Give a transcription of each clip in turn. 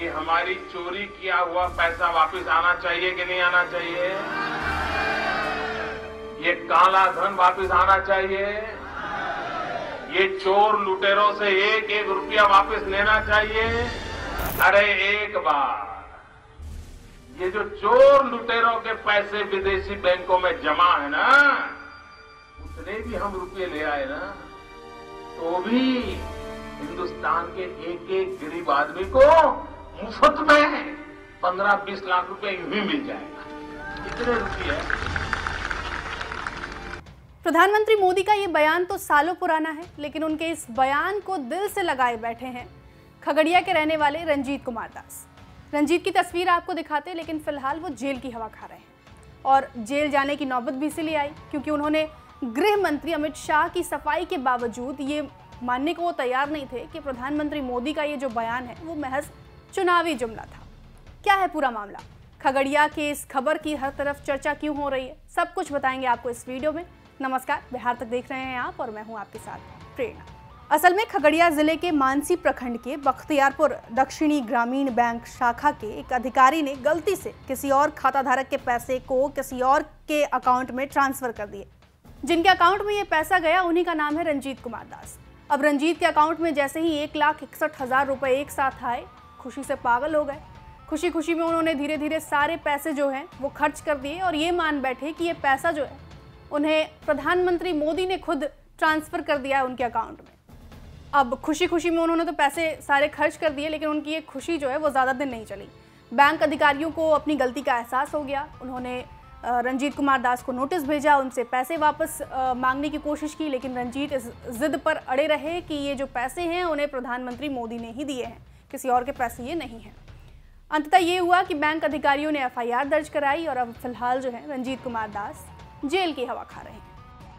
कि हमारी चोरी किया हुआ पैसा वापस आना चाहिए कि नहीं आना चाहिए? ये काला धन वापस आना चाहिए? ये चोर लुटेरों से एक एक रुपया वापस लेना चाहिए? अरे एक बार ये जो चोर लुटेरों के पैसे विदेशी बैंकों में जमा है ना, उतने भी हम रुपये ले आए ना, तो भी हिंदुस्तान के एक एक गरीब आदमी को मुफ्त में 15-20 लाख रुपए यूं ही मिल जाएगा। इतने रुपये। प्रधानमंत्री मोदी का ये बयान तो सालों पुराना है, लेकिन उनके इस बयान को दिल से लगाए बैठे हैं खगड़िया के रहने वाले रंजीत कुमार दास। रंजीत की तस्वीर आपको दिखाते, लेकिन फिलहाल वो जेल की हवा खा रहे हैं और जेल जाने की नौबत भी इसीलिए आई क्योंकि उन्होंने गृह मंत्री अमित शाह की सफाई के बावजूद ये मानने को वो तैयार नहीं थे कि प्रधानमंत्री मोदी का ये जो बयान है वो महज चुनावी जुमला था। क्या है पूरा मामला? खगड़िया के इस खबर की हर तरफ चर्चा क्यों हो रही है, सब कुछ बताएंगे आपको इस वीडियो में। नमस्कार, बिहार तक देख रहे हैं आप और मैं हूं आपके साथ प्रेरणा। असल में खगड़िया जिले के मानसी प्रखंड के बख्तियारपुर दक्षिणी ग्रामीण बैंक शाखा के एक अधिकारी ने गलती से किसी और खाता धारक के पैसे को किसी और के अकाउंट में ट्रांसफर कर दिए। जिनके अकाउंट में ये पैसा गया उन्हीं का नाम है रंजीत कुमार दास। अब रंजीत के अकाउंट में जैसे ही 1,61,000 रुपए एक साथ आए, खुशी से पागल हो गए। खुशी खुशी में उन्होंने धीरे धीरे सारे पैसे जो हैं वो खर्च कर दिए और ये मान बैठे कि ये पैसा जो है उन्हें प्रधानमंत्री मोदी ने खुद ट्रांसफर कर दिया है उनके अकाउंट में। अब खुशी खुशी में उन्होंने तो पैसे सारे खर्च कर दिए, लेकिन उनकी ये खुशी जो है वो ज़्यादा दिन नहीं चली। बैंक अधिकारियों को अपनी गलती का एहसास हो गया। उन्होंने रंजीत कुमार दास को नोटिस भेजा, उनसे पैसे वापस मांगने की कोशिश की, लेकिन रंजीत इस जिद पर अड़े रहे कि ये जो पैसे हैं उन्हें प्रधानमंत्री मोदी ने ही दिए हैं, किसी और के पैसे ये नहीं हैं। अंततः ये हुआ कि बैंक अधिकारियों ने FIR दर्ज कराई और अब फिलहाल जो है रंजीत कुमार दास जेल की हवा खा रहे हैं।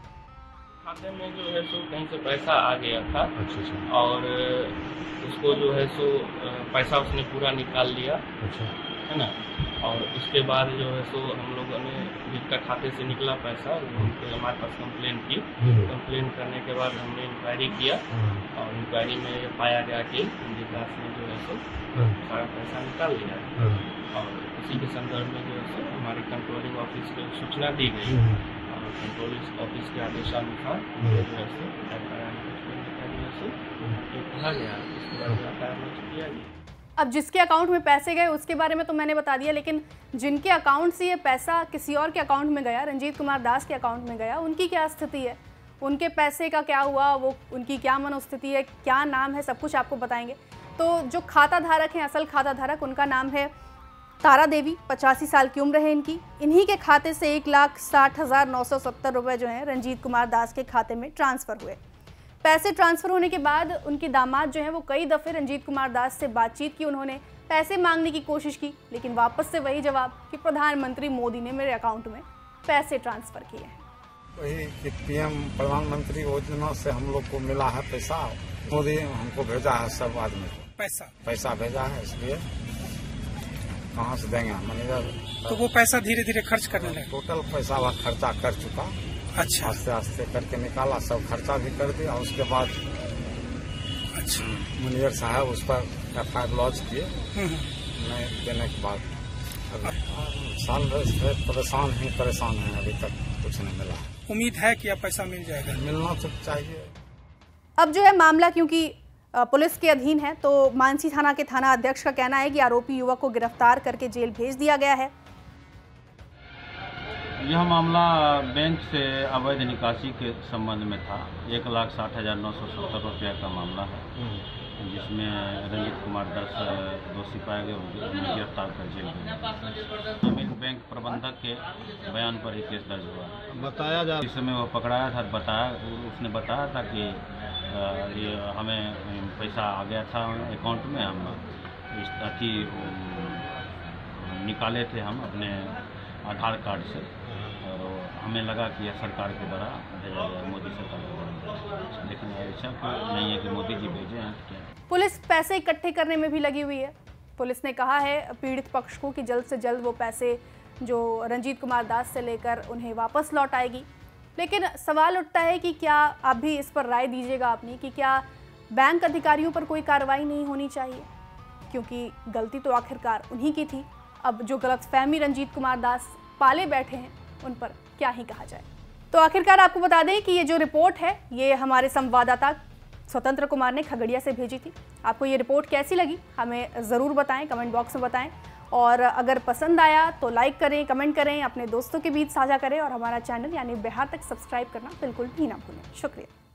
खाते में जो है सो कहीं से पैसा आ गया था। अच्छा। और उसको जो है सो पैसा उसने पूरा निकाल लिया। अच्छा। है ना। और उसके बाद जो है सो हम लोगों ने जिसका खाते से निकला पैसा उनको हमारे पास कंप्लेन की। कंप्लेन करने के बाद हमने इंक्वायरी किया और इंक्वायरी में ये पाया गया कि रंजीत दास ने जो है सो सारा पैसा निकाल लिया और उसी के संदर्भ में जो है सो हमारे कंट्रोलिंग ऑफिस को सूचना दी गई और कंट्रोलिंग ऑफिस के आदेशानुसार जो है सो कहा गया, इसके बाद कार्रवाई किया गया। अब जिसके अकाउंट में पैसे गए उसके बारे में तो मैंने बता दिया, लेकिन जिनके अकाउंट से ये पैसा किसी और के अकाउंट में गया, रंजीत कुमार दास के अकाउंट में गया, उनकी क्या स्थिति है, उनके पैसे का क्या हुआ, वो उनकी क्या मनोस्थिति है, क्या नाम है, सब कुछ आपको बताएंगे। तो जो खाता धारक हैं, असल खाता धारक, उनका नाम है तारा देवी, 85 साल की उम्र है इनकी। इन्हीं के खाते से 1,60,970 रुपये जो हैं रंजीत कुमार दास के खाते में ट्रांसफ़र हुए। पैसे ट्रांसफ़र होने के बाद उनके दामाद जो हैं वो कई दफ़े रंजीत कुमार दास से बातचीत की, उन्होंने पैसे मांगने की कोशिश की, लेकिन वापस से वही जवाब कि प्रधानमंत्री मोदी ने मेरे अकाउंट में पैसे ट्रांसफ़र किए हैं। वही कि PM प्रधानमंत्री योजना से हम लोग को मिला है पैसा, मोदी हमको भेजा है, सब आदमी को पैसा भेजा है, इसलिए कहाँ से देंगे मैनेजर। तो वो पैसा धीरे धीरे खर्च करने लगे। टोटल पैसा वह खर्चा कर चुका। अच्छा। आस्ते आस्ते करके निकाला, सब खर्चा भी कर दिया। उसके बाद अच्छा मैनेजर साहब उस पर FIR लॉन्च किए। नहीं देने के बाद साल से परेशान है, अभी तक कुछ नहीं मिला। उम्मीद है कि अब पैसा मिल जाएगा। मिलना तो चाहिए। अब जो है मामला क्योंकि पुलिस के अधीन है, तो मानसी थाना के थाना अध्यक्ष का कहना है कि आरोपी युवक को गिरफ्तार करके जेल भेज दिया गया है। यह मामला बैंक से अवैध निकासी के संबंध में था। 1,60,970 रुपये का मामला है, जिसमें रंजीत कुमार दास दोषी पाए गए, उन्हें गिरफ्तार कर जेल भेजा। बैंक प्रबंधक के बयान पर ही केस दर्ज हुआ। बताया जा इस समय वो पकड़ाया था, उसने बताया था कि ये हमें पैसा आ गया था अकाउंट में, हम निकाले थे हम अपने आधार कार्ड से, और हमें लगा कि यह सरकार के द्वारा भेजा गया, मोदी सरकार के द्वारा, लेकिन ऐसा नहीं है कि मोदी जी भेजे हैं। पुलिस पैसे इकट्ठे करने में भी लगी हुई है। पुलिस ने कहा है पीड़ित पक्ष को कि जल्द से जल्द वो पैसे जो रंजीत कुमार दास से लेकर उन्हें वापस लौट आएगी। लेकिन सवाल उठता है कि क्या आप भी इस पर राय दीजिएगा अपनी, कि क्या बैंक अधिकारियों पर कोई कार्रवाई नहीं होनी चाहिए? क्योंकि गलती तो आखिरकार उन्हीं की थी। अब जो गलतफहमी रंजीत कुमार दास पाले बैठे हैं उन पर क्या ही कहा जाए। तो आखिरकार आपको बता दें कि ये जो रिपोर्ट है ये हमारे संवाददाता स्वतंत्र कुमार ने खगड़िया से भेजी थी। आपको ये रिपोर्ट कैसी लगी हमें ज़रूर बताएं, कमेंट बॉक्स में बताएं। और अगर पसंद आया तो लाइक करें, कमेंट करें, अपने दोस्तों के बीच साझा करें और हमारा चैनल यानी बिहार तक सब्सक्राइब करना बिल्कुल भी ना भूलें। शुक्रिया।